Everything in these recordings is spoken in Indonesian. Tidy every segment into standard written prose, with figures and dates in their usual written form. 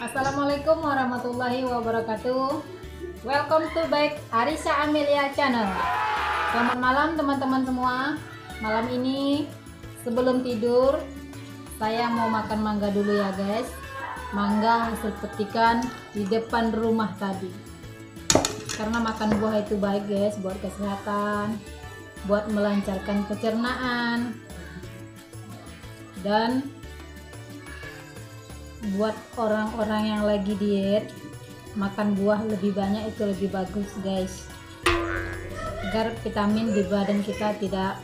Assalamualaikum warahmatullahi wabarakatuh. Welcome to back Arisa Amelia Channel. Selamat malam teman-teman semua. Malam ini sebelum tidur saya mau makan mangga dulu ya guys. Mangga hasil petikan di depan rumah tadi. Karena makan buah itu baik guys, buat kesehatan, buat melancarkan pencernaan, dan buat orang-orang yang lagi diet, makan buah lebih banyak itu lebih bagus guys, agar vitamin di badan kita tidak,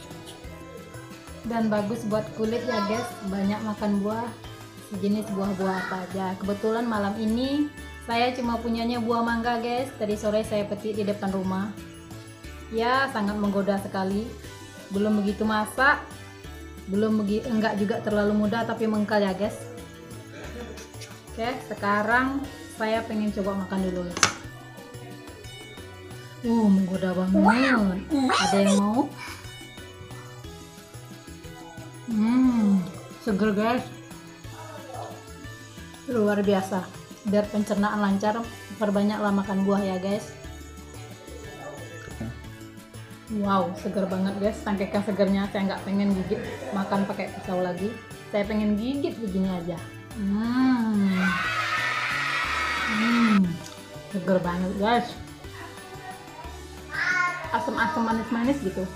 dan bagus buat kulit ya guys. Banyak makan buah, sejenis buah-buah apa aja. Kebetulan malam ini saya cuma punyanya buah mangga guys. Tadi sore saya petik di depan rumah, ya sangat menggoda sekali. Belum begitu masak, enggak juga terlalu muda, tapi mengkal ya guys. Oke, sekarang saya pengen coba makan dulu guys. Menggoda banget. Ada yang mau? Seger guys, luar biasa. Biar pencernaan lancar, perbanyaklah makan buah ya guys. Wow, seger banget guys. Saking segernya saya nggak pengen gigit makan pakai pisau lagi. Saya pengen gigit begini aja. Seger banget guys. Asam-asam manis-manis gitu.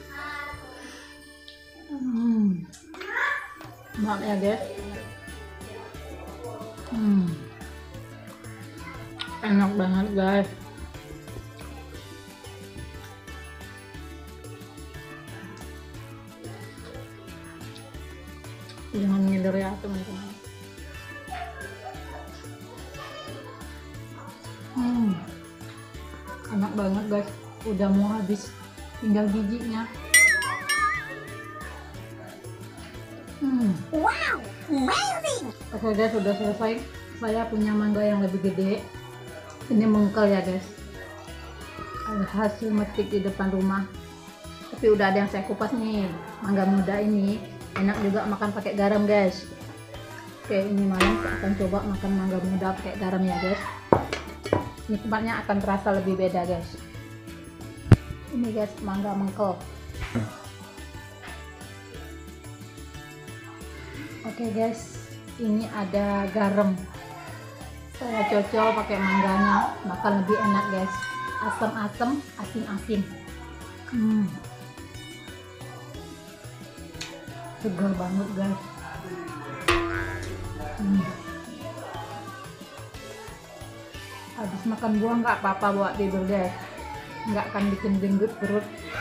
Maaf ya guys. Enak banget guys. Jangan ngiler ya teman-teman. Enak banget guys. Udah mau habis, tinggal bijinya. Wow, amazing. Oke guys, sudah selesai. Saya punya mangga yang lebih gede. Ini mengkel ya guys. Hasil metik di depan rumah. Tapi udah ada yang saya kupas nih. Mangga muda ini enak juga makan pakai garam guys. Oke, ini malam saya akan coba makan mangga muda pakai garam ya guys. Nikmatnya akan terasa lebih beda guys. Ini guys, mangga mengkel. Oke guys, ini ada garam. Saya cocol pakai mangganya, makan lebih enak guys. Asam-asam, asin-asin. Segar banget guys. Habis makan buah nggak apa-apa buat tidur guys. Nggak akan bikin gendut perut.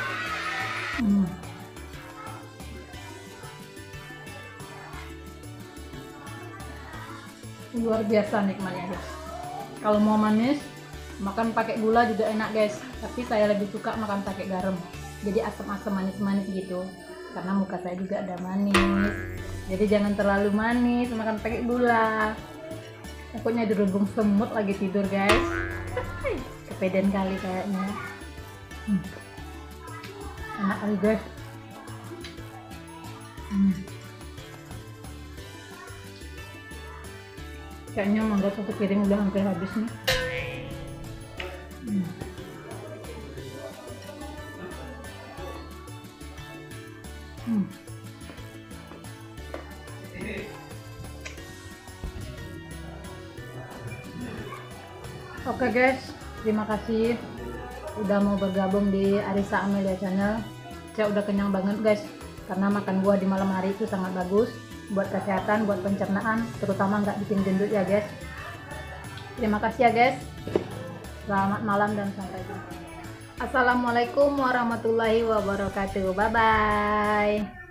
Luar biasa nikmatnya guys. Kalau mau manis, makan pakai gula juga enak guys. Tapi saya lebih suka makan pakai garam. Jadi asam-asam manis-manis gitu. Karena muka saya juga ada manis. Jadi jangan terlalu manis, makan pakai gula. Takutnya dirubung semut lagi tidur guys. Kepedean kali kayaknya. Enak kali guys. Kayaknya mangga satu piring udah hampir habis nih. Oke guys, terima kasih udah mau bergabung di Arisa Amelia Channel. Saya udah kenyang banget guys, karena makan buah di malam hari itu sangat bagus buat kesehatan, buat pencernaan, terutama nggak bikin gendut ya guys. Terima kasih ya guys. Selamat malam dan sampai jumpa. Assalamualaikum warahmatullahi wabarakatuh. Bye bye.